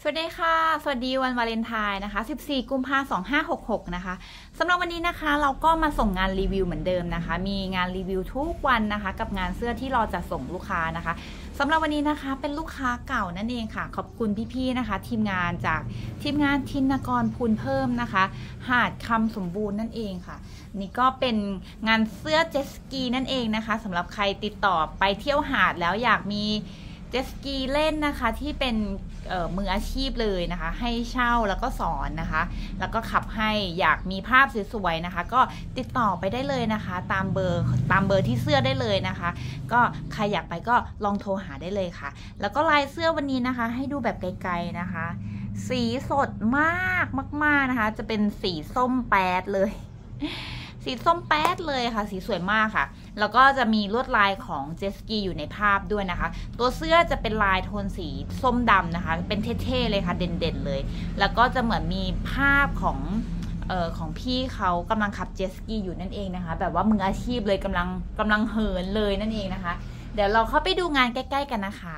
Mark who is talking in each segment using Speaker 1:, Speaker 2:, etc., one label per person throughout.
Speaker 1: สวัสดีค่ะสวัสดีวันวาเลนไทน์นะคะ14กุมภาพันธ์2566นะคะสำหรับวันนี้นะคะเราก็มาส่งงานรีวิวเหมือนเดิมนะคะมีงานรีวิวทุกวันนะคะกับงานเสื้อที่เราจะส่งลูกค้านะคะสำหรับวันนี้นะคะเป็นลูกค้าเก่านั่นเองค่ะขอบคุณพี่ๆนะคะทีมงานจากทีมงานธินกรพูนเพิ่มนะคะหาดคำสมบูรณ์นั่นเองค่ะนี่ก็เป็นงานเสื้อเจตสกีนั่นเองนะคะสำหรับใครติดต่อไปเที่ยวหาดแล้วอยากมีเจตสกีเล่นนะคะที่เป็นมืออาชีพเลยนะคะให้เช่าแล้วก็สอนนะคะแล้วก็ขับให้อยากมีภาพสวยๆนะคะก็ติดต่อไปได้เลยนะคะตามเบอร์ที่เสื้อได้เลยนะคะก็ใครอยากไปก็ลองโทรหาได้เลยค่ะแล้วก็ลายเสื้อวันนี้นะคะให้ดูแบบไกลๆนะคะสีสดมากมากๆนะคะจะเป็นสีส้มแป๊ดเลยสีส้มแป๊ดเลยค่ะสีสวยมากค่ะแล้วก็จะมีลวดลายของเจตสกีอยู่ในภาพด้วยนะคะตัวเสื้อจะเป็นลายโทนสีส้มดำนะคะเป็นเท่ๆเลยค่ะเด่นๆเลยแล้วก็จะเหมือนมีภาพของพี่เขากำลังขับเจตสกีอยู่นั่นเองนะคะแบบว่ามืออาชีพเลยกำลังเหินเลยนั่นเองนะคะเดี๋ยวเราเข้าไปดูงานใกล้ๆกันนะคะ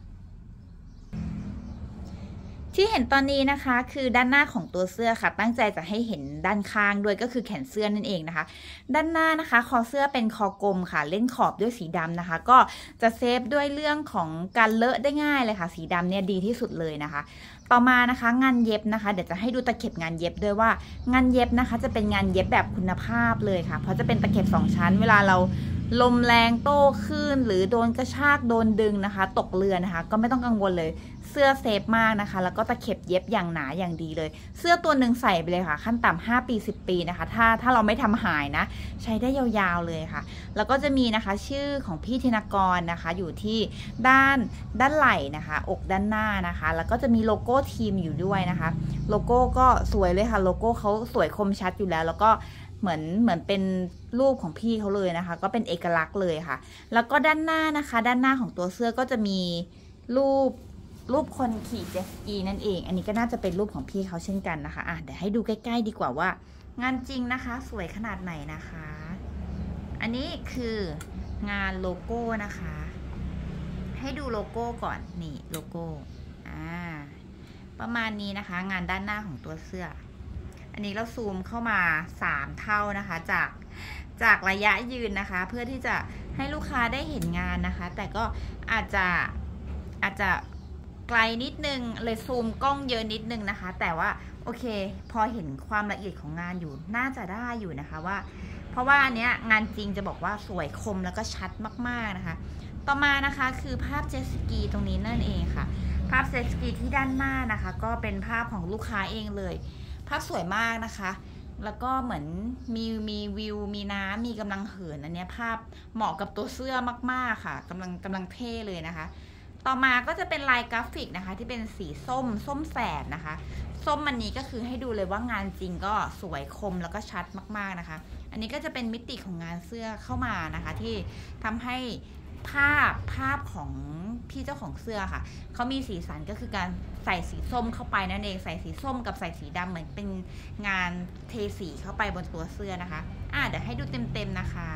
Speaker 1: ที่เห็นตอนนี้นะคะคือด้านหน้าของตัวเสื้อค่ะตั้งใจจะให้เห็นด้านข้างด้วยก็คือแขนเสื้อนั่นเองนะคะด้านหน้านะคะคอเสื้อเป็นคอกลมค่ะเล่นขอบด้วยสีดำนะคะก็จะเซฟด้วยเรื่องของการเลอะได้ง่ายเลยค่ะสีดำเนี่ยดีที่สุดเลยนะคะต่อมานะคะงานเย็บนะคะเดี๋ยวจะให้ดูตะเข็บงานเย็บด้วยว่างานเย็บนะคะจะเป็นงานเย็บแบบคุณภาพเลยค่ะเพราะจะเป็นตะเข็บ2ชั้นเวลาเราลมแรงโต้คลื่นหรือโดนกระชากโดนดึงนะคะตกเรือนะคะก็ไม่ต้องกังวลเลยเสื้อเซฟมากนะคะแล้วก็ตะเข็บเย็บอย่างหนาอย่างดีเลยเสื้อตัวหนึ่งใส่ไปเลยค่ะขั้นต่ำ5 ปี10 ปีนะคะถ้าเราไม่ทำหายนะใช้ได้ยาวๆเลยค่ะแล้วก็จะมีนะคะชื่อของพี่ธินกรนะคะอยู่ที่ด้านไหล่นะคะอกด้านหน้านะคะแล้วก็จะมีโลโก้ทีมอยู่ด้วยนะคะโลโก้ก็สวยเลยค่ะโลโก้เขาสวยคมชัดอยู่แล้วก็เหมือนเป็นรูปของพี่เขาเลยนะคะก็เป็นเอกลักษณ์เลยค่ะแล้วก็ด้านหน้านะคะด้านหน้าของตัวเสื้อก็จะมีรูปคนขี่เจ็ตสกีนั่นเองอันนี้ก็น่าจะเป็นรูปของพี่เขาเช่นกันนะคะเดี๋ยวให้ดูใกล้ๆดีกว่าว่างานจริงนะคะสวยขนาดไหนนะคะอันนี้คืองานโลโก้นะคะให้ดูโลโก้ก่อนนี่โลโก้ประมาณนี้นะคะงานด้านหน้าของตัวเสื้ออันนี้เราซูมเข้ามา3 เท่านะคะจากระยะยืนนะคะเพื่อที่จะให้ลูกค้าได้เห็นงานนะคะแต่ก็อาจจะไกลนิดนึงเลยซูมกล้องเยอะนิดนึงนะคะแต่ว่าโอเคพอเห็นความละเอียดของงานอยู่น่าจะได้อยู่นะคะเพราะว่าอันเนี้ยงานจริงจะบอกว่าสวยคมแล้วก็ชัดมากๆนะคะต่อมานะคะคือภาพเจ็ตสกีตรงนี้นั่นเองค่ะภาพเจ็ตสกีที่ด้านหน้านะคะก็เป็นภาพของลูกค้าเองเลยภาพสวยมากนะคะแล้วก็เหมือนมีวิวมีน้ำมีกำลังเหินอันนี้ภาพเหมาะกับตัวเสื้อมากๆค่ะกำลังเท่เลยนะคะต่อมาก็จะเป็นลายกราฟิกนะคะที่เป็นสีส้มแสดนะคะส้มอันนี้ก็คือให้ดูเลยว่างานจริงก็สวยคมแล้วก็ชัดมากๆนะคะอันนี้ก็จะเป็นมิติของงานเสื้อเข้ามานะคะที่ทำให้ภาพของพี่เจ้าของเสื้อค่ะเขามีสีสันก็คือการใส่สีส้มเข้าไปนั่นเองใส่สีส้มกับใส่สีดำเหมือนเป็นงานเทสีเข้าไปบนตัวเสื้อนะคะเดี๋ยวให้ดูเต็มๆนะคะ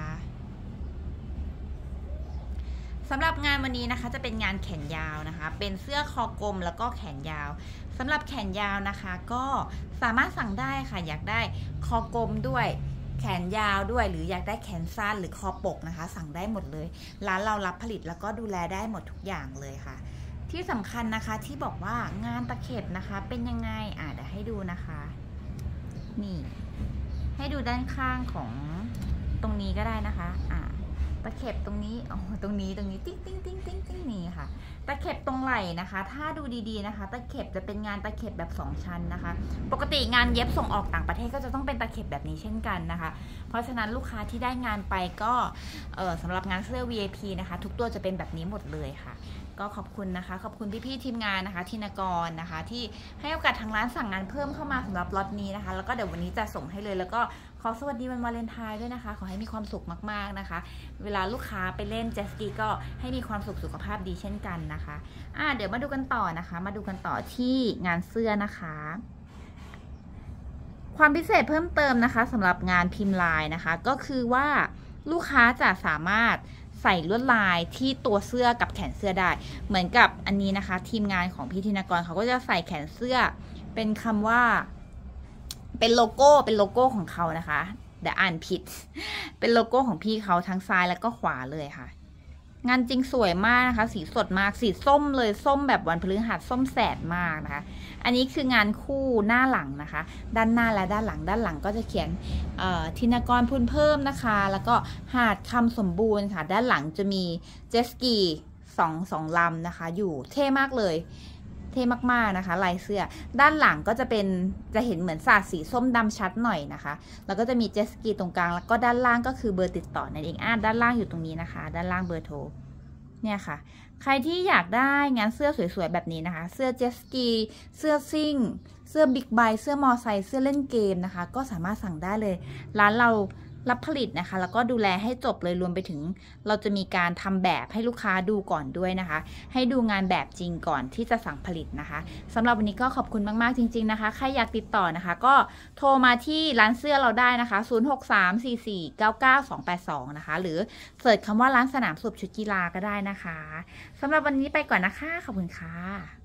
Speaker 1: สำหรับงานวันนี้นะคะจะเป็นงานแขนยาวนะคะเป็นเสื้อคอกลมแล้วก็แขนยาวสำหรับแขนยาวนะคะก็สามารถสั่งได้ค่ะอยากได้คอกลมด้วยแขนยาวด้วยหรืออยากได้แขนสั้นหรือคอปกนะคะสั่งได้หมดเลยร้านเรารับผลิตแล้วก็ดูแลได้หมดทุกอย่างเลยค่ะที่สำคัญนะคะที่บอกว่างานตะเข็บนะคะเป็นยังไงเดี๋ยวให้ดูนะคะนี่ให้ดูด้านข้างของตรงนี้ก็ได้นะคะตะเข็บตรงนี้ตรงนี้ติ๊งนี่ค่ะตะเข็บตรงไหล่นะคะถ้าดูดีๆนะคะตะเข็บจะเป็นงานตะเข็บแบบ2 ชั้นนะคะปกติงานเย็บส่งออกต่างประเทศก็จะต้องเป็นตะเข็บแบบนี้เช่นกันนะคะเพราะฉะนั้นลูกค้าที่ได้งานไปก็สำหรับงานเสื้อ VIP นะคะทุกตัวจะเป็นแบบนี้หมดเลยค่ะก็ขอบคุณนะคะขอบคุณพี่ๆทีมงานนะคะธินกรนะคะที่ให้โอกาสทางร้านสั่งงานเพิ่มเข้ามาสำหรับล็อตนี้นะคะแล้วก็เดี๋ยววันนี้จะส่งให้เลยแล้วก็ขอสวัสดีวันวาเลนไทน์ด้วยนะคะขอให้มีความสุขมากๆนะคะเวลาลูกค้าไปเล่นเจ็ตสกีก็ให้มีความสุขภาพดีเช่นกันนะคะเดี๋ยวมาดูกันต่อนะคะมาดูกันต่อที่งานเสื้อนะคะความพิเศษเพิ่มเติมนะคะสำหรับงานพิมพ์ลายนะคะก็คือว่าลูกค้าจะสามารถใส่ลวดลายที่ตัวเสื้อกับแขนเสื้อได้เหมือนกับอันนี้นะคะทีมงานของพี่ธินกรเขาก็จะใส่แขนเสื้อเป็นคำว่าเป็นโลโก้ของเขานะคะเดี๋ยวอ่านผิดเป็นโลโก้ของพี่เขาทั้งซ้ายแล้วก็ขวาเลยค่ะงานจริงสวยมากนะคะสีสดมากสีส้มเลยส้มแบบวันพฤหัสส้มแสดมากนะคะอันนี้คืองานคู่หน้าหลังนะคะด้านหน้าและด้านหลังก็จะเขียนธินกรพูนเพิ่มนะคะแล้วก็หาดคำสมบูรณ์ค่ะด้านหลังจะมีเจตสกีสองลำนะคะอยู่เท่มากเลยเท่มากๆนะคะลายเสื้อด้านหลังก็จะเห็นเหมือนสาดสีส้มดำชัดหน่อยนะคะแล้วก็จะมีเจตสกีตรงกลางแล้วก็ด้านล่างก็คือเบอร์ติดต่อนั่นเองด้านล่างอยู่ตรงนี้นะคะด้านล่างเบอร์โทรเนี่ยค่ะใครที่อยากได้งานเสื้อสวยๆแบบนี้นะคะเสื้อเจตสกีเสื้อซิ่งเสื้อบิ๊กไบค์เสื้อมอไซค์เสื้อเล่นเกมนะคะก็สามารถสั่งได้เลยร้านเรารับผลิตนะคะแล้วก็ดูแลให้จบเลยรวมไปถึงเราจะมีการทำแบบให้ลูกค้าดูก่อนด้วยนะคะให้ดูงานแบบจริงก่อนที่จะสั่งผลิตนะคะสำหรับวันนี้ก็ขอบคุณมากๆจริงๆนะคะใครอยากติดต่อนะคะก็โทรมาที่ร้านเสื้อเราได้นะคะ0634499282นะคะหรือเสิร์ชคำว่าร้านสนามสุบชุดกีฬาก็ได้นะคะสำหรับวันนี้ไปก่อนนะคะขอบคุณค่ะ